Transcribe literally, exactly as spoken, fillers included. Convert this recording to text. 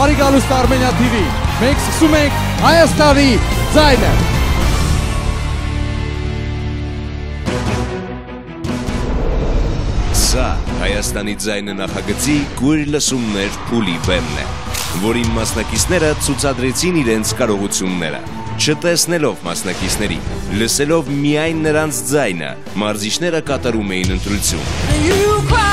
Բարի գալուստ Armenia T V, մենք սկսում ենք Հայաստանի ձայնը։ Սա Հայաստանի ձայնը նախագծի կույր լսումներ փուլի բեմն է, որին մասնակիցները ցուցադրեցին իրենց կարողությունները։ Չտեսնելով մասնակիցներին, լսելով միայն նրանց ձայնը, մարզիչները կատարում էին ընտրություն։